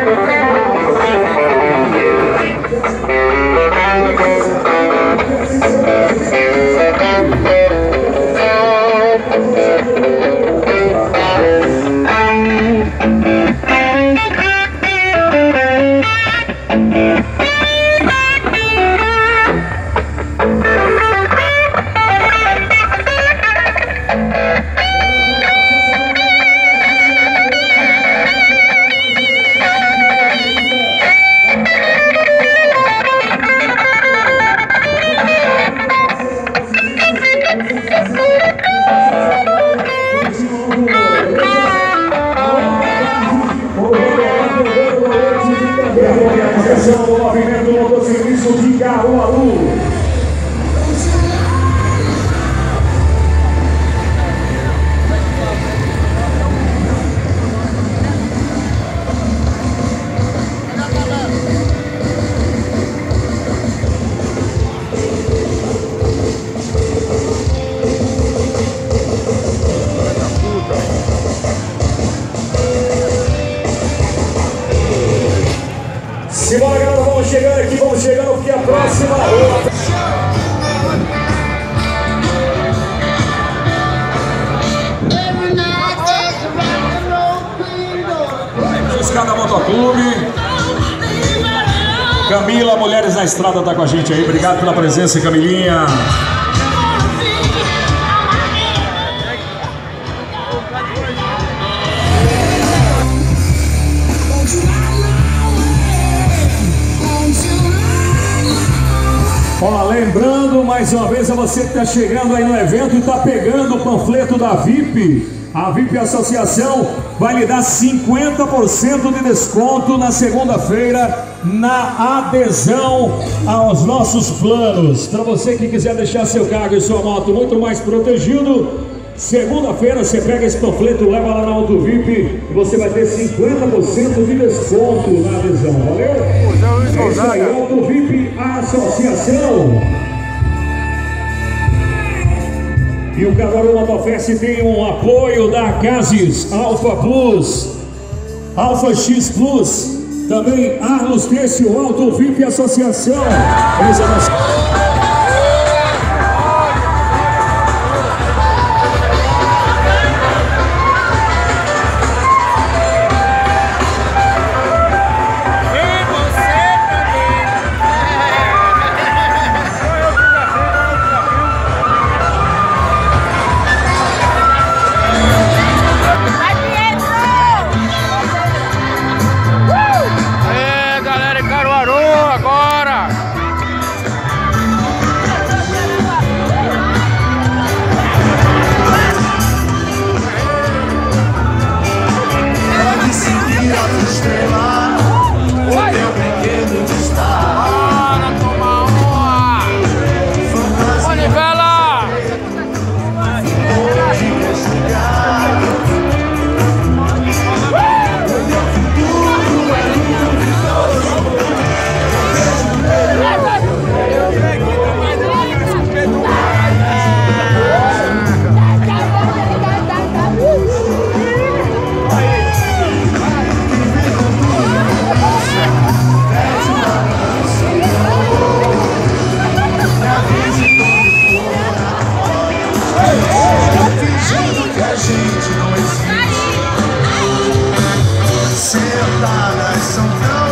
O movimento do motociclismo de Caruaru. Simbora, galera, vamos chegando aqui, vamos chegando porque a próxima Escada Motoclube. Camila, Mulheres na Estrada, tá com a gente aí. Obrigado pela presença, Camilinha. Ó, lembrando mais uma vez a você que está chegando aí no evento e está pegando o panfleto da VIP. A VIP Associação vai lhe dar 50% de desconto na segunda-feira na adesão aos nossos planos. Para você que quiser deixar seu carro e sua moto muito mais protegido, segunda-feira você pega esse panfleto, leva lá na Auto VIP e você vai ter 50% de desconto na adesão, valeu? É isso aí, Auto VIP Associação. E o Caruaru Motofest tem um apoio da Casis, Alfa Plus, Alfa X Plus, também Arlos Têxtil, Auto VIP Associação. Sentadas são tão